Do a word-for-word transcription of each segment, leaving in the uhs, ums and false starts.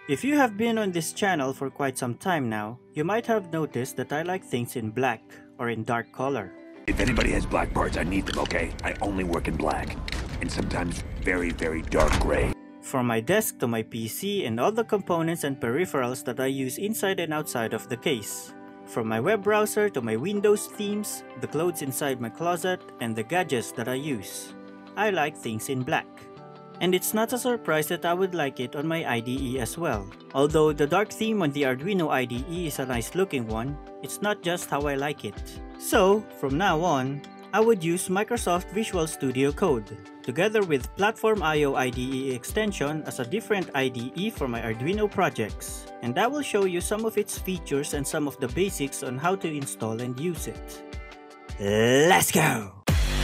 If you have been on this channel for quite some time now, you might have noticed that I like things in black or in dark color. If anybody has black parts, I need them, okay? I only work in black. And sometimes very, very dark gray. From my desk to my P C and all the components and peripherals that I use inside and outside of the case. From my web browser to my Windows themes, the clothes inside my closet, and the gadgets that I use. I like things in black. And it's not a surprise that I would like it on my I D E as well. Although the dark theme on the Arduino I D E is a nice looking one, it's not just how I like it. So, from now on, I would use Microsoft Visual Studio Code, together with PlatformIO I D E extension as a different I D E for my Arduino projects. And I will show you some of its features and some of the basics on how to install and use it. Let's go!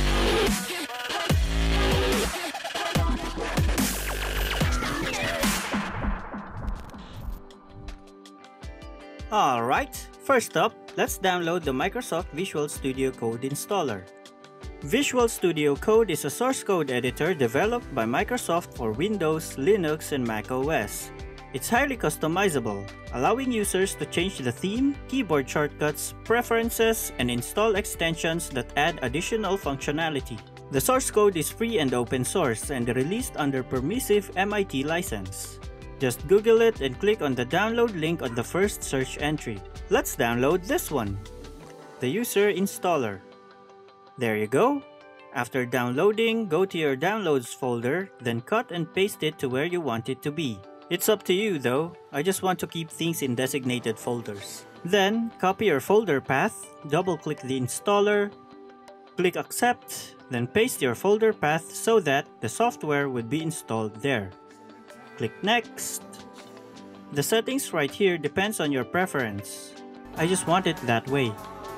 Alright, first up, let's download the Microsoft Visual Studio Code installer. Visual Studio Code is a source code editor developed by Microsoft for Windows, Linux, and Mac O S. It's highly customizable, allowing users to change the theme, keyboard shortcuts, preferences, and install extensions that add additional functionality. The source code is free and open source and released under permissive M I T license. Just Google it and click on the download link on the first search entry. Let's download this one, the user installer. There you go. After downloading, go to your downloads folder, then cut and paste it to where you want it to be. It's up to you though, I just want to keep things in designated folders. Then, copy your folder path, double-click the installer, click accept, then paste your folder path so that the software would be installed there. Click next. The settings right here depends on your preference. I just want it that way.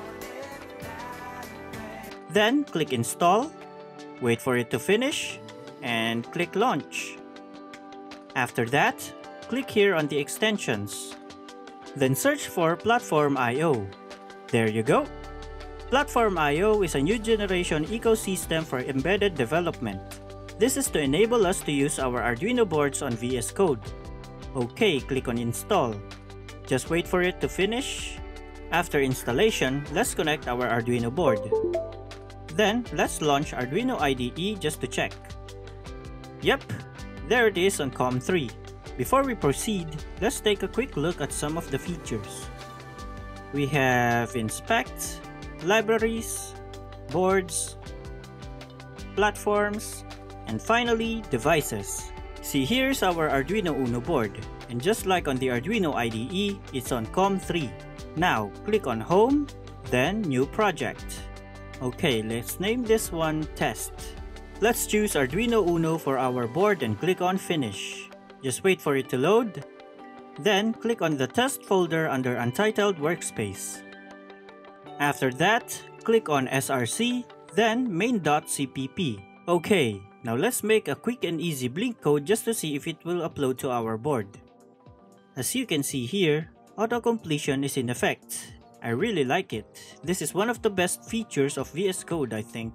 Then click install, wait for it to finish, and click launch. After that, click here on the extensions. Then search for PlatformIO. There you go. PlatformIO is a new generation ecosystem for embedded development. This is to enable us to use our Arduino boards on V S Code. Okay, click on install. Just wait for it to finish. After installation, let's connect our Arduino board. Then, let's launch Arduino I D E just to check. Yep, there it is on COM three. Before we proceed, let's take a quick look at some of the features. We have Inspect, Libraries, Boards, Platforms, and finally, Devices. See, here's our Arduino Uno board, and just like on the Arduino I D E, it's on COM three. Now, click on Home, then New Project. Okay, let's name this one Test. Let's choose Arduino Uno for our board and click on Finish. Just wait for it to load. Then, click on the test folder under Untitled Workspace. After that, click on S R C, then main.cpp. Okay, now let's make a quick and easy blink code just to see if it will upload to our board. As you can see here, auto-completion is in effect. I really like it. This is one of the best features of V S Code, I think.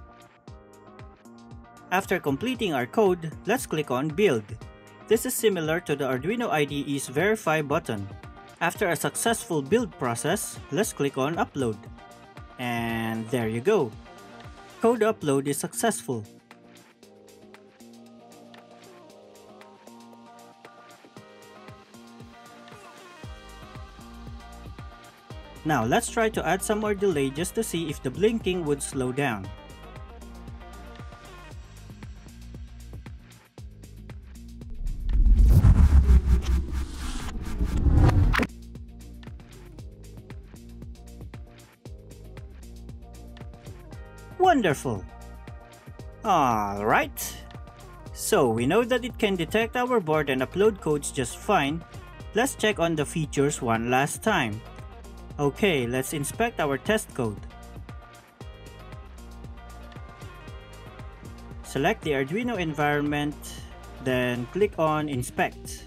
After completing our code, let's click on Build. This is similar to the Arduino I D E's Verify button. After a successful build process, let's click on Upload. And there you go. Code upload is successful. Now let's try to add some more delay just to see if the blinking would slow down. Wonderful! Alright. So we know that it can detect our board and upload codes just fine. Let's check on the features one last time. Okay, let's inspect our test code. Select the Arduino environment, then click on Inspect.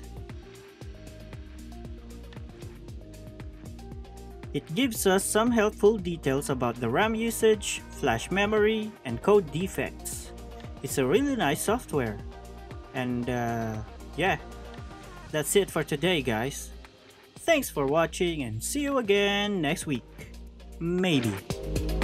It gives us some helpful details about the RAM usage, flash memory, and code defects. It's a really nice software. And uh, yeah. That's it for today, guys. Thanks for watching and see you again next week. Maybe.